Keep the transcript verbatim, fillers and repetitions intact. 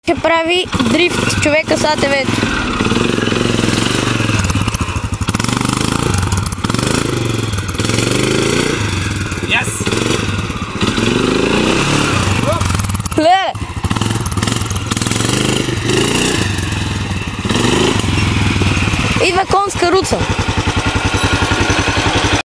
Ще прави дрифт човека с А Т В-то. Yes! Ле! Идва конска руца.